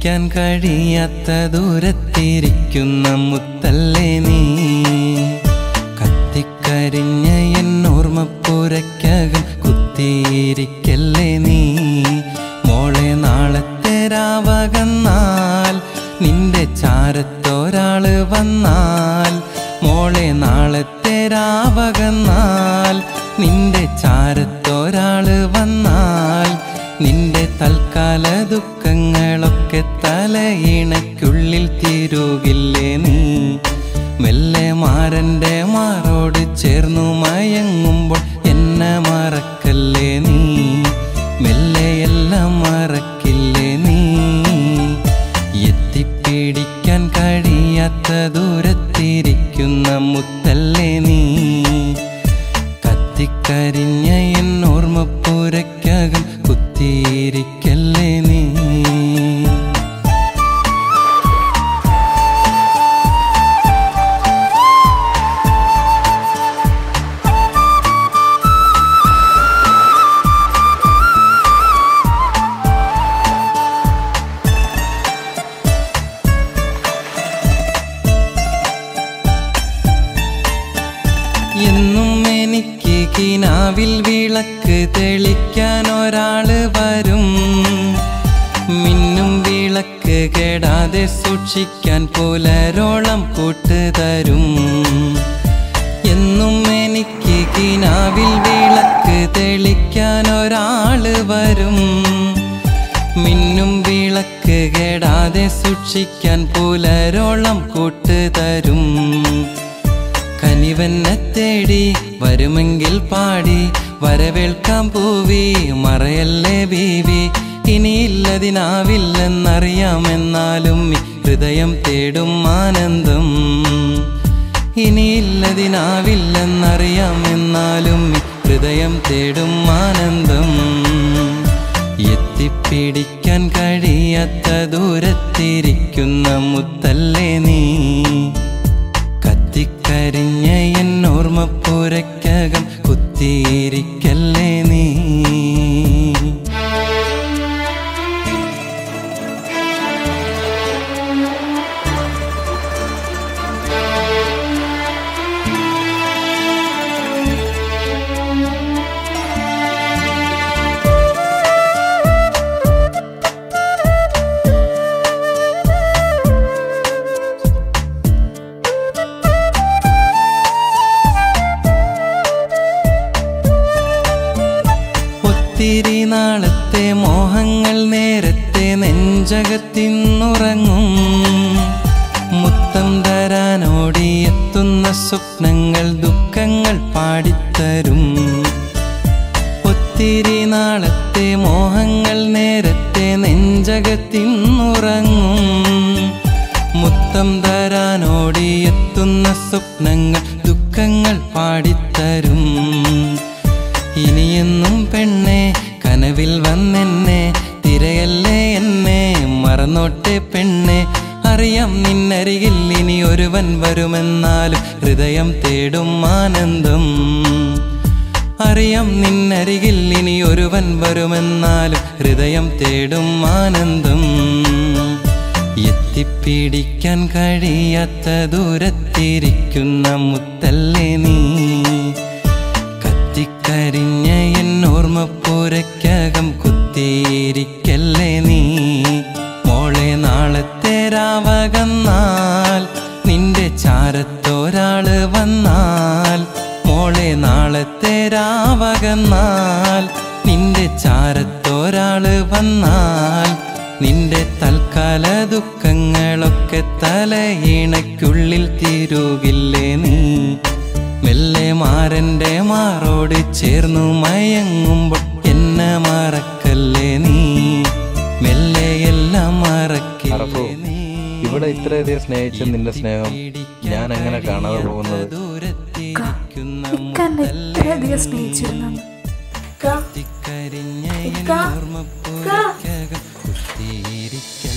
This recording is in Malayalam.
കത്തിപ്പിടിക്കാൻ കഴിയാത്ത ദൂരത്തിരിക്കുന്ന മുത്തല്ലേ നീ കത്തിക്കരിഞ്ഞ എന്നോർമ്മപ്പുരയ്ക്കകം കുത്തിയിരിക്കല്ലേ നീ മോളെ നാളത്തെ രാവകന്നാൽ നിന്റെ ചാരത്തൊരാള് വന്നാൽ മോളെ നാളത്തെ രാവകന്നാൽ നിന്റെ ചാരത്തൊരാള് വന്നാൽ നിന്റെ തൽക്കാല ദുഃഖങ്ങളൊക്കെ തലയിണയ്ക്കുള്ളിൽ തീരുകില്ലേ നീ മെല്ലെ മാരൻ്റെ മാറോട് ചേർന്നു മയങ്ങുമ്പോൾ എന്നെ മറക്കല്ലേ നീ മെല്ലെ എല്ലാം മറക്കില്ലേ നീ എത്തിപ്പിടിക്കാൻ കഴിയാത്ത ദൂരത്തിരിക്കുന്ന മുത്തല്ലേ നീ കത്തിക്കരിഞ്ഞ എന്നോർമ്മപ്പുരയ്ക്കകം കുത്തിയിരിക്കല്ലേ നീ എന്നും എനിക്ക് കിനാവിൽ വിളക്ക് തെളിക്കാൻ ഒരാള് വരും മിന്നും വിളക്ക് കെടാതെ സൂക്ഷിക്കാൻ പുലരോളം കൂട്ടുതരും എന്നും എനിക്ക് കിനാവിൽ വിളക്ക് തെളിക്കാൻ ഒരാള് വരും മിന്നും വിളക്ക് കെടാതെ സൂക്ഷിക്കാൻ പുലരോളം കൂട്ടുതരും കനിവന്നെ തേടി വരുമെങ്കിൽ പാടി വരവേൽക്കാം പൂവി മറയല്ലേ ബീവി ഇനിയില്ലതിനാവില്ലെന്നറിയാമെന്നാലും ഹൃദയം തേടും ആനന്ദം ഇനിയില്ലതിനാവില്ലെന്നറിയാമെന്നാലും ഹൃദയം തേടും ആനന്ദം എത്തിപ്പിടിക്കാൻ കഴിയാത്ത ദൂരത്തിരിക്കുന്ന മുത്തല്ലേ നീ കത്തിക്കരിഞ്ഞ എന്നോർമ്മപ്പുരയ്ക്കകം കുത്തിയിരിക്കല്ലേ നീ ഒത്തിരി നാളത്തെ മോഹങ്ങൾ നേരത്തെ നെഞ്ചകത്തിന്നുറങ്ങും മുത്തം തരാനോടിയെത്തുന്ന സ്വപ്നങ്ങൾ ദുഃഖങ്ങൾ പാടിത്തരും ഒത്തിരി നാളത്തെ മോഹങ്ങൾ നേരത്തെ നെഞ്ചകത്തിന്നുറങ്ങും മുത്തം തരാനോടിയെത്തുന്ന സ്വപ്നങ്ങൾ ദുഃഖങ്ങൾ പാടിത്തരും ഇനിയെന്നും പെണ്ണെ കനവിൽ വന്നെന്നെ തിരയല്ലേ എന്നെ മറന്നോട്ടെ പെണ്ണെ അറിയാം നിന്നരികിൽ ഇനി ഒരുവൻ വരുമെന്നാലും ഹൃദയം തേടും ആനന്ദം അറിയാം നിന്നരികിൽ ഇനി ഒരുവൻ വരുമെന്നാലും ഹൃദയം തേടും ആനന്ദം എത്തിപ്പിടിക്കാൻ കഴിയാത്ത ദൂരത്തിരിക്കുന്ന മുത്തല്ലേ നീ കത്തിക്കരിഞ്ഞ എന്നോർമ്മപ്പുരയ്ക്കകം കുത്തിയിരിക്കല്ലേ നീ മോളെ നാളത്തെ രാവകന്നാൽ നിന്റെ ചാരത്തൊരാള് വന്നാൽ മോളെ നാളത്തെ രാവകന്നാൽ നിന്റെ ചാരത്തൊരാള് വന്നാൽ നിന്റെ തൽക്കാല ദുഃഖങ്ങളൊക്കെ തലയിണയ്ക്കുള്ളിൽ തീരുകില്ലേ നീ മെല്ലെ മാരൻ്റെ മാറോട് ചേർന്നു മയങ്ങുമ്പോൾ എന്നെ മറക്കല്ലേ നീ മെല്ലെ എല്ലാം മറക്കില്ലേ നീ ഇവിടെ ഇത്രയധികം സ്നേഹിച്ച നിന്റെ സ്നേഹം ഞാൻ എങ്ങനെ കാണാതെ പോകുന്നത് കത്തിക്കരിഞ്ഞ എന്നോർമ്മപ്പുരയ്ക്കകം കുത്തിയിരിക്ക